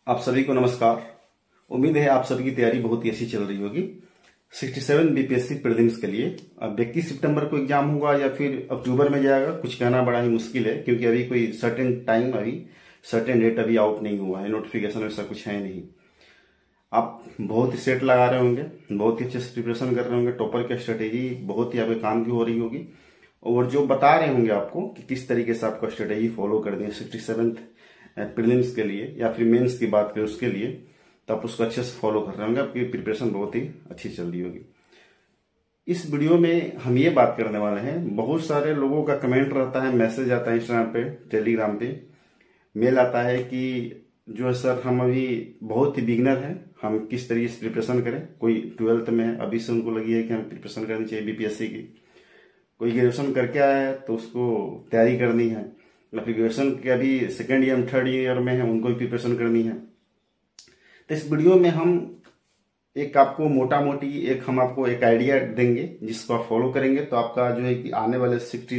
आप सभी को नमस्कार। उम्मीद है आप सभी की तैयारी बहुत ही अच्छी चल रही होगी। 67 बीपीएससी प्रीलिम्स के लिए अब 31 सितंबर को एग्जाम होगा या फिर अक्टूबर में जाएगा, कुछ कहना बड़ा ही मुश्किल है क्योंकि अभी कोई सर्टेन डेट अभी आउट नहीं हुआ है, नोटिफिकेशन ऐसा कुछ है नहीं। आप बहुत ही सेट लगा रहे होंगे, बहुत ही अच्छे से प्रिपरेशन कर रहे होंगे, टॉपर की स्ट्रेटेजी बहुत ही आपके काम की हो रही होगी और जो बता रहे होंगे आपको कि किस तरीके से आपको स्ट्रेटेजी फॉलो कर दी 67th प्रीलिम्स के लिए या फिर मेंस की बात करें उसके लिए, तो आप उसको अच्छे से फॉलो कर रहे होंगे, आपकी प्रिपरेशन बहुत ही अच्छी चल रही होगी। इस वीडियो में हम ये बात करने वाले हैं, बहुत सारे लोगों का कमेंट रहता है, मैसेज आता है इंस्टाग्राम पे, टेलीग्राम पे मेल आता है कि जो है सर हम अभी बहुत ही बिगनर हैं, हम किस तरीके से प्रिपरेशन करें। कोई 12th में है, अभी से उनको लगी है कि हमें प्रिपरेशन करनी चाहिए बीपीएससी की। कोई ग्रेजुएशन करके आया है तो उसको तैयारी करनी है, या फिर ग्रेजुएशन के अभी सेकेंड ईयर थर्ड ईयर में है उनको भी प्रिपरेशन करनी है। तो इस वीडियो में हम एक आपको मोटा मोटी हम आपको एक आइडिया देंगे जिसको आप फॉलो करेंगे तो आपका जो है कि आने वाले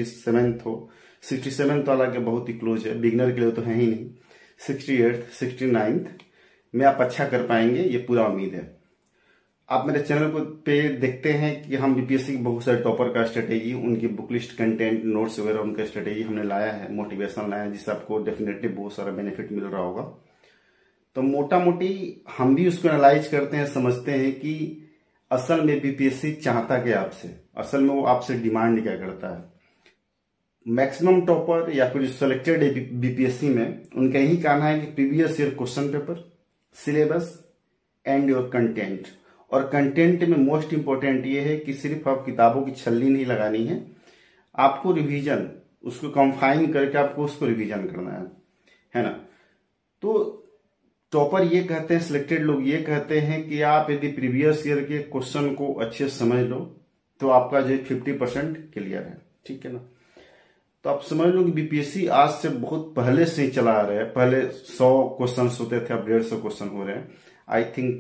67th वाला के बहुत ही क्लोज है, बिगनर के लिए तो है ही नहीं, 68th 69th में आप अच्छा कर पाएंगे, ये पूरा उम्मीद है। आप मेरे चैनल को पे देखते हैं कि हम बीपीएससी के बहुत सारे टॉपर का स्ट्रेटेजी, उनकी बुक लिस्ट, कंटेंट, नोट्स वगैरह उनका स्ट्रेटेजी हमने लाया है, मोटिवेशन लाया है, जिससे आपको डेफिनेटली बहुत सारा बेनिफिट मिल रहा होगा। तो मोटा मोटी हम भी उसको एनालाइज करते हैं, समझते हैं कि असल में बीपीएससी चाहता क्या आपसे, असल में वो आपसे डिमांड क्या करता है। मैक्सिमम टॉपर या फिर सेलेक्टेड बीपीएससी में उनका यही कहना है कि previous year question paper, syllabus and your content. और कंटेंट में मोस्ट इंपॉर्टेंट ये है कि सिर्फ आप किताबों की छल्ली नहीं लगानी है, आपको रिवीजन, उसको कंफाइन करके आपको उसको रिवीजन करना है ना। तो टॉपर ये कहते हैं, सिलेक्टेड लोग ये कहते हैं कि आप यदि प्रीवियस ईयर के क्वेश्चन को अच्छे से समझ लो तो आपका जो 50% क्लियर है, ठीक है ना। तो आप समझ लो कि बीपीएससी आज से बहुत पहले से ही चला आ रहा है। पहले 100 क्वेश्चन होते थे, अब 150 क्वेश्चन हो रहे हैं। आई थिंक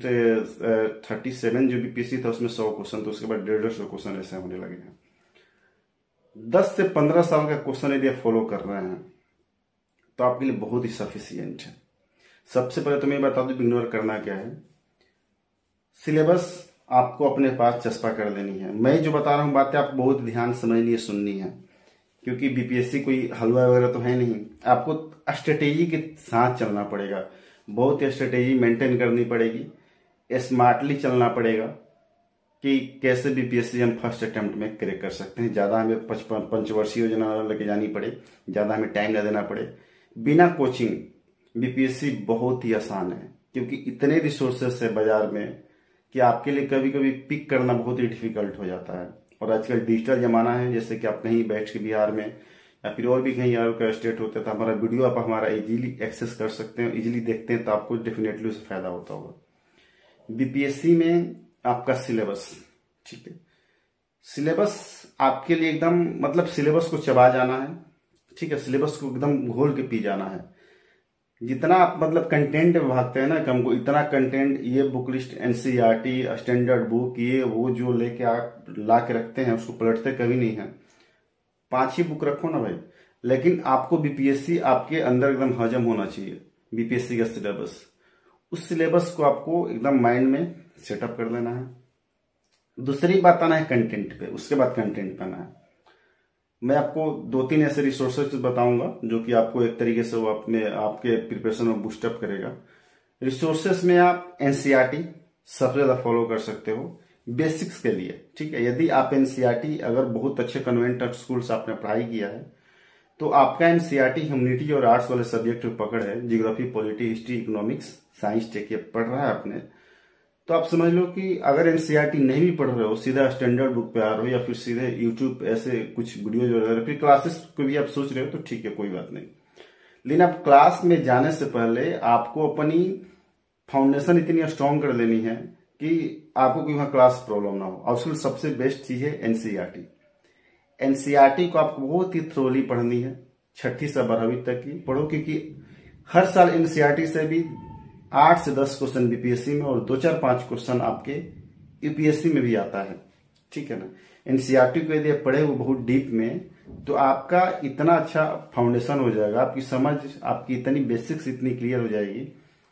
37 जो बीपीएससी था उसमें 100 क्वेश्चन, तो उसके बाद 150 क्वेश्चन ऐसे होने लगे हैं। 10 से 15 साल का क्वेश्चन यदि आप फॉलो कर रहे हैं तो आपके लिए बहुत ही सफिशियंट है। सबसे पहले तो मैं बता दूं इग्नोर करना क्या है। सिलेबस आपको अपने पास चस्पा कर देनी है। मैं जो बता रहा हूं बातें आपको बहुत ध्यान समझनी है, सुननी है, क्योंकि बीपीएससी कोई हलवा वगैरह तो है नहीं। आपको स्ट्रेटेजी के साथ चलना पड़ेगा, बहुत ही स्ट्रेटेजी मेंटेन करनी पड़ेगी, स्मार्टली चलना पड़ेगा कि कैसे बीपीएससी हम फर्स्ट अटेम्प्ट में क्रैक कर सकते हैं। ज्यादा हमें पंचवर्षीय योजना लेके जानी पड़े, ज्यादा हमें टाइम न देना पड़े। बिना कोचिंग बीपीएससी बहुत ही आसान है, क्योंकि इतने रिसोर्सेस है बाजार में कि आपके लिए कभी कभी पिक करना बहुत ही डिफिकल्ट हो जाता है। और आजकल डिजिटल जमाना है, जैसे कि आप कहीं बैठ के बिहार में या फिर और भी कहीं और का स्टेट होता है तो हमारा वीडियो आप हमारा इजीली एक्सेस कर सकते हैं, इजीली देखते हैं, तो आपको डेफिनेटली उससे फायदा होता होगा। बीपीएससी में आपका सिलेबस, ठीक है, सिलेबस आपके लिए एकदम मतलब सिलेबस को चबा जाना है, ठीक है, सिलेबस को एकदम घोल के पी जाना है। जितना आप मतलब कंटेंट में भागते हैं ना कम को, इतना कंटेंट ये book list, NCERT, standard book, ये वो जो लेके आप ला के रखते हैं उसको पलटते कभी नहीं है। 5 ही बुक रखो ना भाई, लेकिन आपको बीपीएससी आपके अंदर एकदम हजम होना चाहिए। बीपीएससी का सिलेबस, उस सिलेबस को आपको एकदम माइंड में सेटअप कर लेना है। दूसरी बात आना है कंटेंट पे, उसके बाद कंटेंट पे आना है। मैं आपको 2-3 ऐसे रिसोर्सेज बताऊंगा जो कि आपको एक तरीके से वो अपने आपके प्रिपरेशन में बूस्टअप करेगा। रिसोर्सेज में आप एनसीईआरटी सबसे ज्यादा फॉलो कर सकते हो बेसिक्स के लिए, ठीक है। यदि आप एनसीईआरटी अगर बहुत अच्छे कन्वेंट स्कूल से आपने पढ़ाई किया है तो आपका एनसीईआरटी ह्यूमैनिटी और आर्ट्स वाले सब्जेक्ट में पकड़ है, geography, polity, history, economics, science, tech ये पढ़ रहा है आपने, तो आप समझ लो कि अगर एनसीईआरटी नहीं भी पढ़ रहे हो, सीधा स्टैंडर्ड बुक पे आ रहे हो या फिर सीधे यूट्यूब ऐसे कुछ वीडियो जो फिर क्लासेस को भी आप सोच रहे हो तो ठीक है, कोई बात नहीं। लेकिन आप क्लास में जाने से पहले आपको अपनी फाउंडेशन इतनी स्ट्रांग कर लेनी है कि आपको कोई वहां क्लास प्रॉब्लम ना हो। और उसमें सबसे बेस्ट चीज है एनसीईआरटी। एनसीईआरटी को आपको बहुत ही थ्रोली पढ़नी है, 6ठी से 12वीं तक की पढ़ो, क्योंकि हर साल एनसीईआरटी से भी 8 से 10 क्वेश्चन बीपीएससी में और 2-4-5 क्वेश्चन आपके यूपीएससी में भी आता है, ठीक है ना। एनसीईआरटी को यदि आप पढ़े वो बहुत डीप में, तो आपका इतना अच्छा फाउंडेशन हो जाएगा, आपकी समझ, आपकी इतनी बेसिक्स इतनी क्लियर हो जाएगी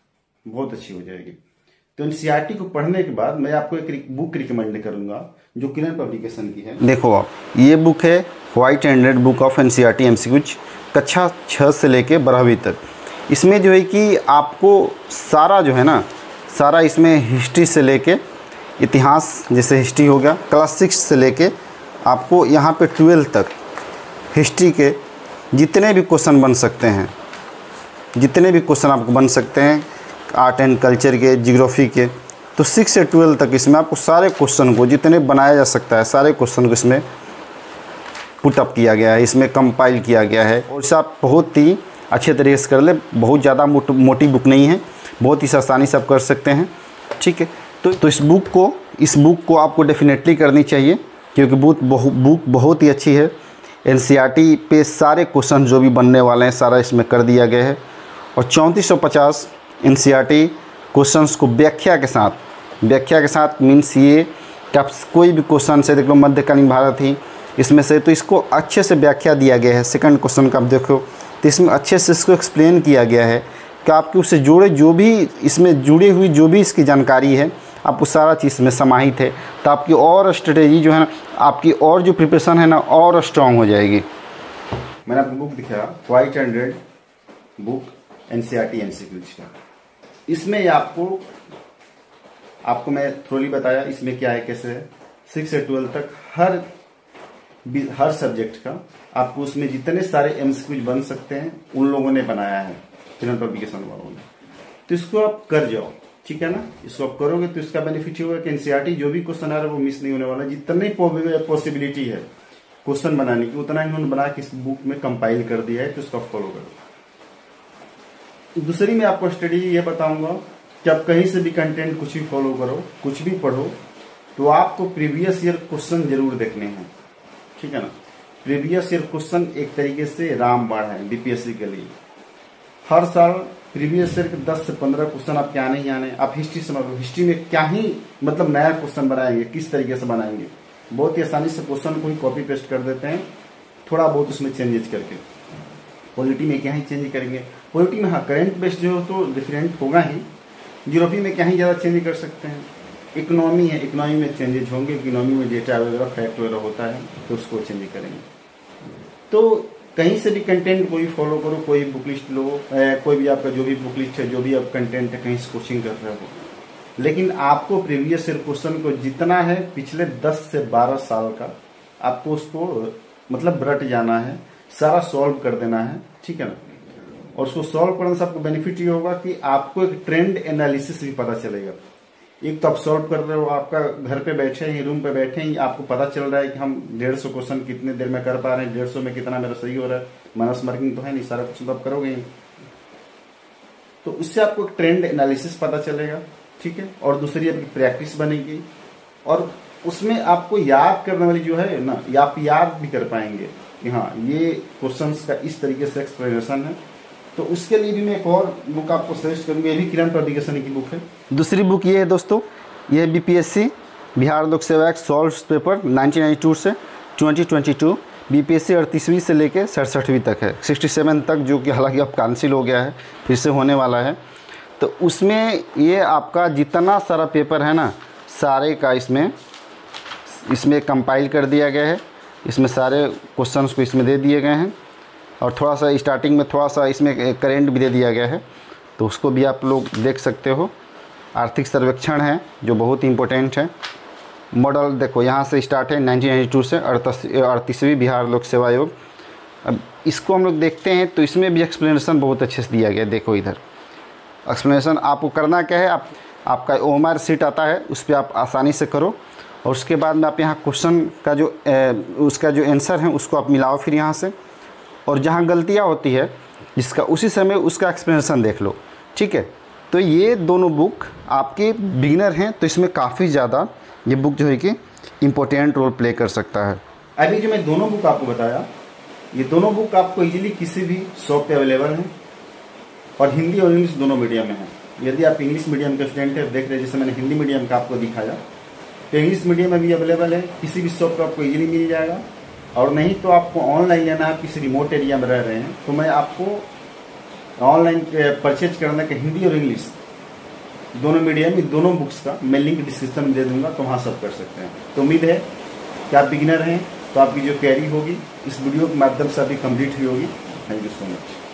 बहुत अच्छी हो जाएगी। तो एनसीईआरटी को पढ़ने के बाद मैं आपको एक बुक रिकमेंड करूंगा जो किरण पब्लिकेशन की है। देखो आप, ये बुक है white and red book of NCERT MCQs कक्षा 6 से लेके 12वीं तक। इसमें जो है कि आपको सारा जो है ना, सारा इसमें हिस्ट्री से लेके इतिहास, जैसे हिस्ट्री हो गया, क्लास 6 से लेके आपको यहाँ पे 12 तक हिस्ट्री के जितने भी क्वेश्चन बन सकते हैं, जितने भी क्वेश्चन आपको बन सकते हैं, आर्ट एंड कल्चर के, जियोग्राफी के, तो 6 से 12 तक इसमें आपको सारे क्वेश्चन को जितने बनाया जा सकता है, सारे क्वेश्चन को इसमें पुटअप किया गया है, इसमें कंपाइल किया गया है। और इसे आप बहुत ही अच्छे तरीके से कर ले। बहुत ज़्यादा मोटी बुक नहीं है, बहुत ही आसानी से आप कर सकते हैं, ठीक है। तो इस बुक को आपको डेफिनेटली करनी चाहिए, क्योंकि बुक बहुत ही अच्छी है। एनसीईआरटी पे सारे क्वेश्चन जो भी बनने वाले हैं सारा इसमें कर दिया गया है। और 3450 एनसीईआरटी क्वेश्चंस को व्याख्या के साथ मीन्स ये कि आप कोई भी क्वेश्चन से देख लो, मध्यकालीन भारत ही इसमें से, तो इसको अच्छे से व्याख्या दिया गया है। सेकंड क्वेश्चन का आप देखो तो इसमें अच्छे से इसको एक्सप्लेन किया गया है कि आपके उससे जुड़े जो भी इसमें जुड़ी हुई जो भी इसकी जानकारी है, आपको सारा चीज़ में समाहित है। तो आपकी और स्ट्रेटेजी जो है ना, आपकी और जो प्रिपरेशन है ना, और स्ट्रांग हो जाएगी। मैंने आपको बुक दिखाया white and red book NCERT MCQs का। इसमें आपको मैं थ्रोली बताया इसमें क्या है, कैसे है। 6 से 12 तक हर सब्जेक्ट का आपको उसमें जितने सारे एमसीक्यूज बन सकते हैं उन लोगों ने बनाया है, किरण पब्लिकेशन वालों ने। तो इसको आप कर जाओ, ठीक है ना। इसको आप करोगे तो इसका बेनिफिट होगा कि एनसीईआरटी जो भी क्वेश्चन आ रहा है वो मिस नहीं होने वाला। जितनी पॉसिबिलिटी है क्वेश्चन बनाने की, उतना इन्होंने बना के इस बुक में कंपाइल कर दिया है। तो इसको फॉलो करो। दूसरी मैं आपको स्टडी ये बताऊंगा कि आप कहीं से भी कंटेंट कुछ भी फॉलो करो, कुछ भी पढ़ो, तो आपको प्रीवियस ईयर क्वेश्चन जरूर देखने हैं, ठीक है ना। प्रीवियस ईयर क्वेश्चन एक तरीके से रामबाण है बीपीएससी के लिए। हर साल प्रीवियस ईयर के 10 से 15 क्वेश्चन आपके आने ही आने। आप हिस्ट्री समझ लो, हिस्ट्री में क्या ही मतलब नया क्वेश्चन बनाएंगे, किस तरीके से बनाएंगे। बहुत ही आसानी से क्वेश्चन को ही कॉपी पेस्ट कर देते हैं, थोड़ा बहुत उसमें चेंजेस करके। पॉलिटी में क्या ही चेंज करेंगे, पॉलिटी में हाँ करेंट बेस्ड जो तो डिफरेंट होगा ही। जियोग्राफी में क्या ही ज़्यादा चेंज कर सकते हैं। इकोनॉमी है, इकोनॉमी में चेंजेज होंगे, इकोनॉमी में डेटा वगैरह फैक्ट वगैरह होता है तो उसको चेंज करेंगे। तो कहीं से भी कंटेंट कोई फॉलो करो, कोई बुक लिस्ट लो, कोई भी आपका जो भी बुक लिस्ट है, जो भी आप कंटेंट है, कहीं से कोचिंग कर रहे हो, लेकिन आपको प्रीवियस ईयर क्वेश्चन को जितना है पिछले 10 से 12 साल का, आपको उसको मतलब रट जाना है, सारा सॉल्व कर देना है, ठीक है ना। और उसको सॉल्व करने से आपको बेनिफिट ये होगा कि आपको एक ट्रेंड एनालिसिस भी पता चलेगा। एक तो आप सॉल्व कर रहे हो, आपका घर पे बैठे ही, रूम पे बैठे ही आपको पता चल रहा है कि हम 150 क्वेश्चन कितने देर में कर पा रहे हैं, 150 में कितना मेरा सही हो रहा है। माइनस मार्किंग तो है नहीं, सारा क्वेश्चन तो आप करोगे ही। तो उससे आपको एक ट्रेंड एनालिसिस पता चलेगा, ठीक है। और दूसरी आपकी प्रैक्टिस बनेगी, और उसमें आपको याद करने वाली जो है ना, आप याद भी कर पाएंगे कि हाँ ये क्वेश्चन का इस तरीके से एक्सप्लेनेशन है। तो उसके लिए भी मैं एक और बुक आपको सजेस्ट करूंगा, ये भी किरण पब्लिकेशन की बुक है। दूसरी बुक ये है दोस्तों, ये बीपीएससी बिहार लोक सेवा आयोग सॉल्व पेपर 1992 से 2022 बीपीएससी 38वीं से लेके 67वीं तक है, 67 तक, जो कि हालांकि अब कैंसिल हो गया है, फिर से होने वाला है। तो उसमें ये आपका जितना सारा पेपर है ना, सारे का इसमें कंपाइल कर दिया गया है। इसमें सारे क्वेश्चंस को इसमें दे दिए गए हैं, और थोड़ा सा स्टार्टिंग में थोड़ा सा इसमें करेंट भी दे दिया गया है, तो उसको भी आप लोग देख सकते हो। आर्थिक सर्वेक्षण है जो बहुत ही इम्पोर्टेंट है। मॉडल देखो यहाँ से स्टार्ट है 1992 से 38वीं बिहार लोक सेवा आयोग। अब इसको हम लोग देखते हैं तो इसमें भी एक्सप्लेनेशन बहुत अच्छे से दिया गया है। देखो इधर एक्सप्लेनेशन आपको करना क्या है, आपका OMR सीट आता है, उस पर आप आसानी से करो, और उसके बाद में आप यहाँ क्वेश्चन का उसका जो आंसर है उसको आप मिलाओ फिर यहाँ से, और जहाँ गलतियाँ होती है जिसका उसी समय उसका एक्सप्लेनेशन देख लो, ठीक है। तो ये दोनों बुक आपके बिगिनर हैं तो इसमें काफ़ी ज़्यादा ये बुक जो है कि इम्पोर्टेंट रोल प्ले कर सकता है। अभी जो मैं दोनों बुक आपको बताया, ये दोनों बुक आपको इजीली किसी भी शॉप पे अवेलेबल है, और हिंदी और इंग्लिश दोनों मीडियम में है। यदि आप इंग्लिश मीडियम के स्टूडेंट है, देख रहे हैं जैसे मैंने हिंदी मीडियम का आपको दिखाया, तो इंग्लिश मीडियम में भी अवेलेबल है, किसी भी शॉप पर आपको इजीली मिल जाएगा। और नहीं तो आपको ऑनलाइन लेना है, किसी रिमोट एरिया में रह रहे हैं, तो मैं आपको ऑनलाइन परचेज करने के हिंदी और इंग्लिश दोनों मीडियम, इन दोनों बुक्स का मैं लिंक डिस्क्रिप्शन में दे दूंगा, तो वहाँ सब कर सकते हैं। तो उम्मीद है कि आप बिगिनर हैं तो आपकी जो क्वेरी होगी इस वीडियो के माध्यम से अभी कंप्लीट हुई होगी। Thank you so much.